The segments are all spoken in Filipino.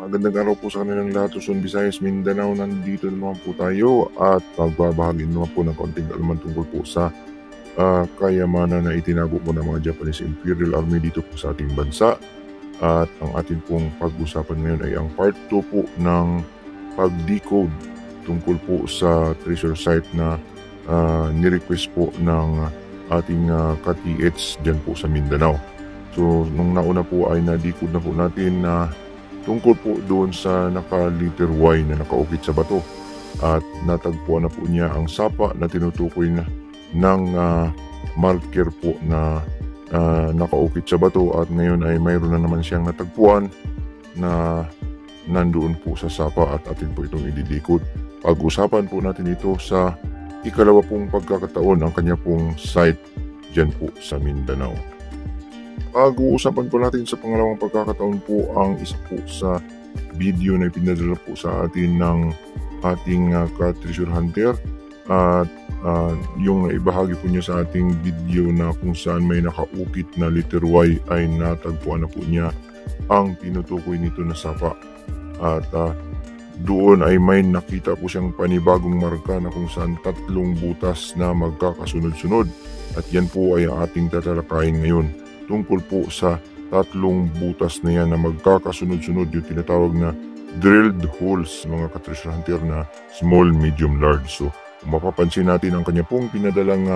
Magandang araw po sa kanilang lahat, Luzon, Visayas, Mindanao. Nandito naman po tayo at magbabahagi naman po ng konting kaalaman tungkol po sa kayamanan na itinago po ng mga Japanese Imperial Army dito po sa ating bansa. At ang ating pong pag-usapan ngayon ay ang part 2 po ng pag-decode tungkol po sa treasure site na nirequest po ng ating ka-TH dyan po sa Mindanao. So, nung nauna po ay na-decode na po natin na tungkol po doon sa naka-letter Y na nakaukit sa bato. At natagpuan na po niya ang sapa na tinutukoy na ng marker po na nakaukit sa bato. At ngayon ay mayroon na naman siyang natagpuan na nandoon po sa sapa at atin po itong i-decode. Pag-usapan po natin ito sa ikalawa pong pagkakataon ang kanya pong site dyan po sa Mindanao. Pag-uusapan po natin sa pangalawang pagkakataon po ang isa po sa video na ipinadala po sa atin ng ating ka-treasure hunter at yung naibahagi po niya sa ating video na kung saan may nakaukit na letter Y ay natagpuan na po niya ang tinutukoy nito na sapa at doon ay may nakita po siyang panibagong marka na kung saan 3 butas na magkakasunod-sunod at yan po ay ating tatalakayin ngayon. Tungkol po sa 3 butas na yan na magkakasunod-sunod yung tinatawag na drilled holes mga ka-treasure hunter na small, medium, large. So kung mapapansin natin ang kanya pong pinadalang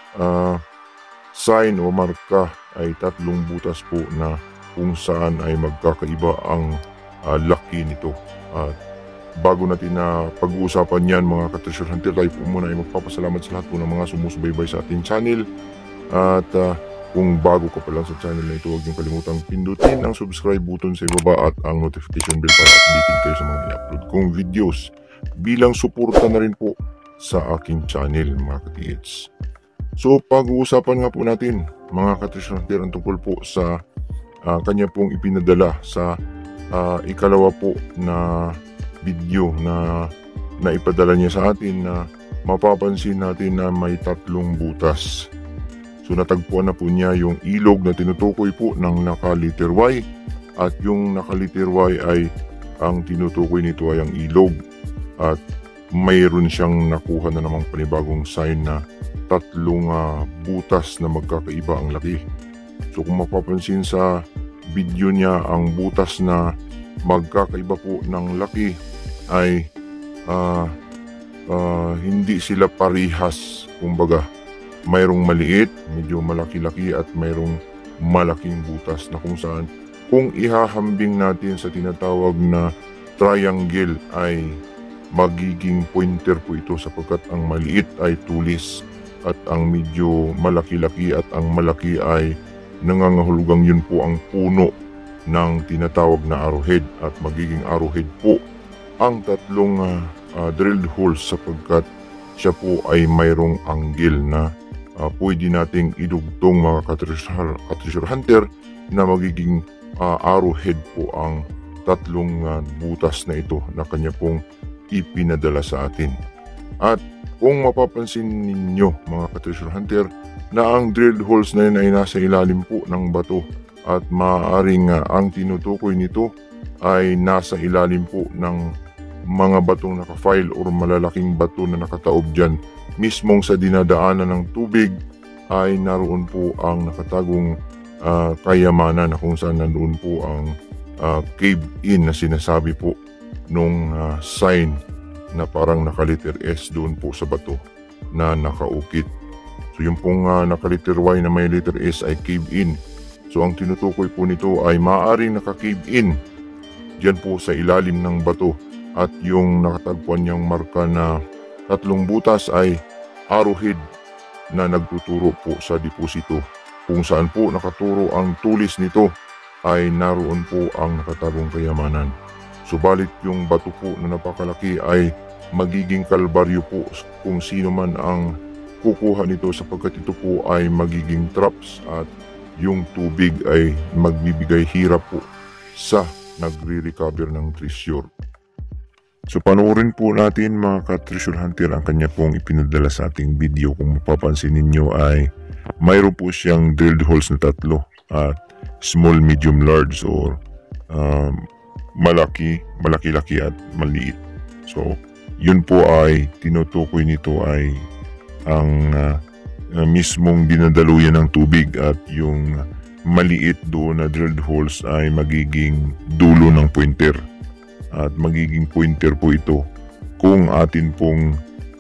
sign o marka ay 3 butas po na kung saan ay magkakaiba ang laki nito. At bago natin na pag-uusapan yan mga ka-treasure hunter, tayo po muna ay magpapasalamat sa lahat po ng mga sumusubaybay sa ating channel. At kung bago ka pa lang sa channel na ito, huwag niyong kalimutang pindutin ang subscribe button sa ibaba at ang notification bell para updated kayo sa mga i-upload kong videos bilang suporta na rin po sa aking channel mga ka-TH. So pag-uusapan nga po natin mga ka-treasure hunter ang tungkol po sa kanya pong ipinadala sa ikalawa po na video na ipadala niya sa atin na mapapansin natin na may 3 butas. So natagpuan na po niya yung ilog na tinutukoy po ng naka-letter Y at yung naka-letter Y ay ang tinutukoy nito ay ang ilog at mayroon siyang nakuha na namang panibagong sign na 3 butas na magkakaiba ang laki. So kung mapapansin sa video niya, ang butas na magkakaiba po ng laki ay hindi sila parihas, kumbaga mayroong maliit, medyo malaki-laki at mayroong malaking butas na kung saan kung ihahambing natin sa tinatawag na triangle ay magiging pointer po ito sapagkat ang maliit ay tulis at ang medyo malaki-laki at ang malaki ay nangangahulugang yun po ang puno ng tinatawag na arrowhead at magiging arrowhead po ang 3 drilled holes sapagkat siya po ay mayroong angle na pwede nating idugtong mga ka-treasure hunter na magiging arrowhead po ang 3 butas na ito na kanya pong ipinadala sa atin. At kung mapapansin ninyo mga ka-treasure hunter na ang drilled holes na yun ay nasa ilalim po ng bato at maaaring ang tinutukoy nito ay nasa ilalim po ng mga batong nakafile or malalaking bato na nakataob dyan. Mismong sa dinadaanan ng tubig ay naroon po ang nakatagong kayamanan na kung saan nandoon po ang cave-in na sinasabi po nung sign na parang nakaliter S doon po sa bato na nakaukit. So yung pong nakaliter Y na may letter S ay cave-in. So ang tinutukoy po nito ay maaaring naka-cave-in dyan po sa ilalim ng bato at yung nakatagpuan niyang marka na 3 butas ay arrowhead na nagtuturo po sa deposito. Kung saan po nakaturo ang tulis nito ay naroon po ang nakatagong kayamanan. Subalit yung bato po na napakalaki ay magiging kalbaryo po kung sino man ang kukuha nito sapagkat ito po ay magiging traps at yung tubig ay magbibigay hirap po sa nagre-recover ng treasure. So panoorin po natin mga ka-treasure hunter ang kanya pong ipinadala sa ating video. Kung mapapansin ninyo ay mayroon po siyang drilled holes na 3 at small, medium, large or malaki-laki at maliit. So, yun po ay tinutukoy nito ay ang mismong dinadaluyan ng tubig at yung maliit doon na drilled holes ay magiging dulo ng pointer. At magiging pointer po ito kung atin pong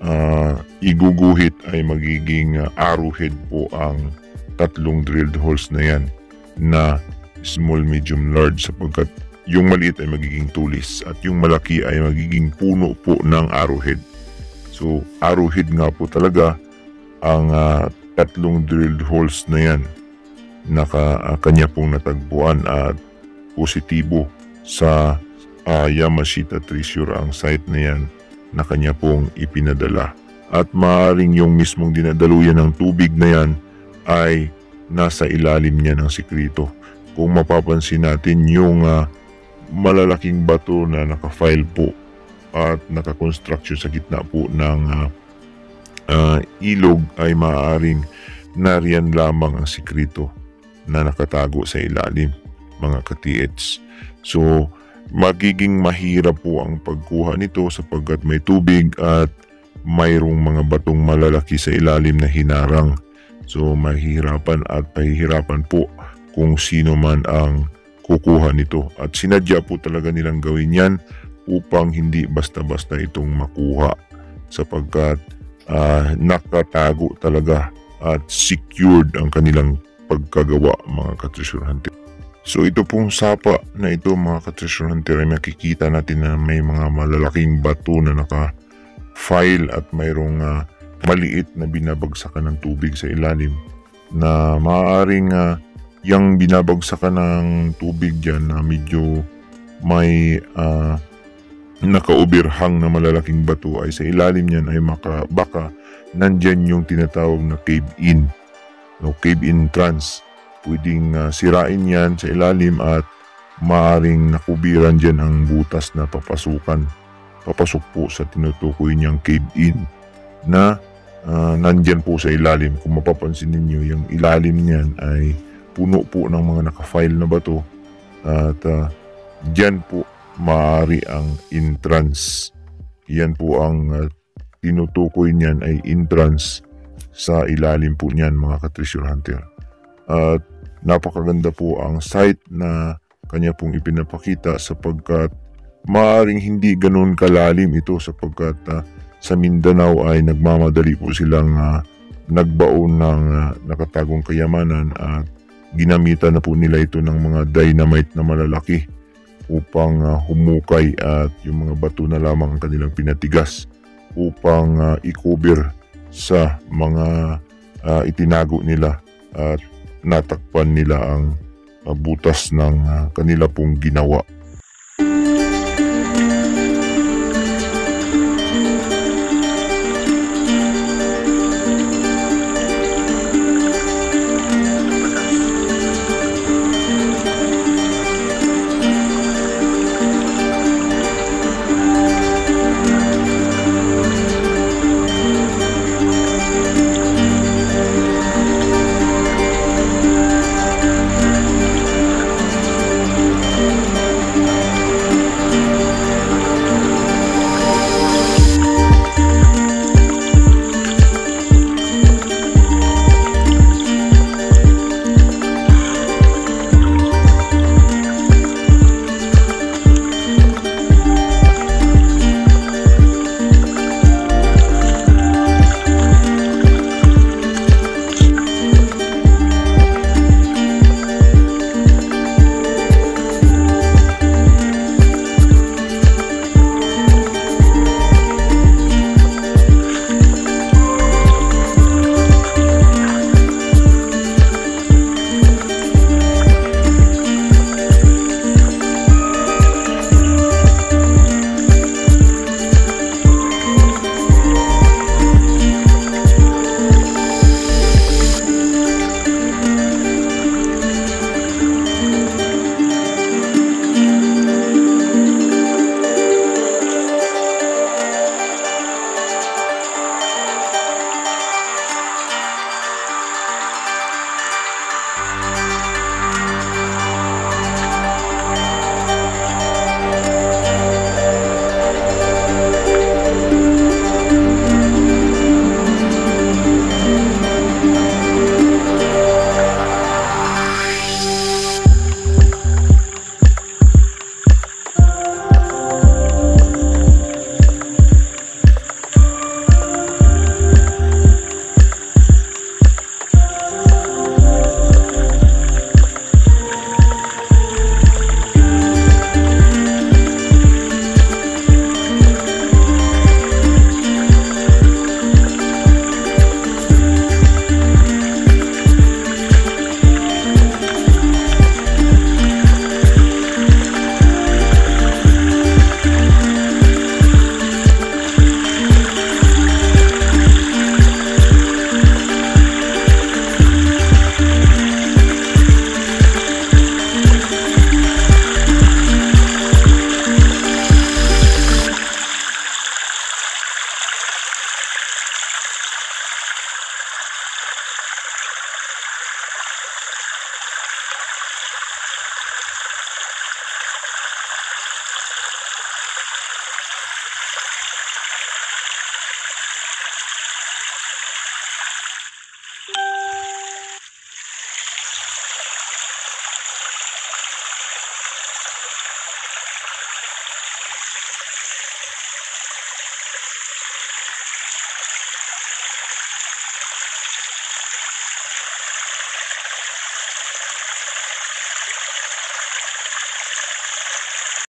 iguguhit ay magiging arrowhead po ang tatlong drilled holes na yan na small, medium, large sapagkat yung maliit ay magiging tulis at yung malaki ay magiging puno po ng arrowhead. So arrowhead nga po talaga ang tatlong drilled holes na yan na kanya pong natagpuan at positibo sa Yamashita Treasure ang site na yan na kanya pong ipinadala. At maaaring yung mismong dinadaluyan ng tubig na yan ay nasa ilalim niya ng sikreto. Kung mapapansin natin yung malalaking bato na nakafile po at nakakonstruction sa gitna po ng ilog ay maaaring nariyan lamang ang sikreto na nakatago sa ilalim, mga ka-TH. So magiging mahirap po ang pagkuha nito sapagkat may tubig at mayroong mga batong malalaki sa ilalim na hinarang. So mahihirapan at pahihirapan po kung sino man ang kukuha nito. At sinadya po talaga nilang gawin yan upang hindi basta-basta itong makuha sapagkat nakatago talaga at secured ang kanilang pagkagawa, mga ka-treasure hunter. So ito pong sapa na ito, mga ka-treasure hunter, ay makikita natin na may mga malalaking bato na naka-file at mayroong maliit na binabagsakan ng tubig sa ilalim na maaaring yung binabagsakan ng tubig dyan na medyo may naka-overhang na malalaking bato ay sa ilalim niyan ay baka nandyan yung tinatawag na cave-in. No, cave-in trance. Pwedeng sirain yan sa ilalim at maaaring nakubiran dyan ang butas na papasok po sa tinutukoy niyang cave-in na nandyan po sa ilalim. Kung mapapansin ninyo, yung ilalim niyan ay puno po ng mga nakafile na bato at dyan po maaari ang entrance. Yan po ang tinutukoy niyan ay entrance sa ilalim po niyan, mga ka-treasure hunter. At napakaganda po ang site na kanya pong ipinapakita sapagkat maaaring hindi ganun kalalim ito sapagkat sa Mindanao ay nagmamadali po silang nagbaon ng nakatagong kayamanan at ginamitan na po nila ito ng mga dynamite na malalaki upang humukay at yung mga bato na lamang ang kanilang pinatigas upang i-cover sa mga itinago nila at natakpan nila ang butas ng kanila pong ginawa.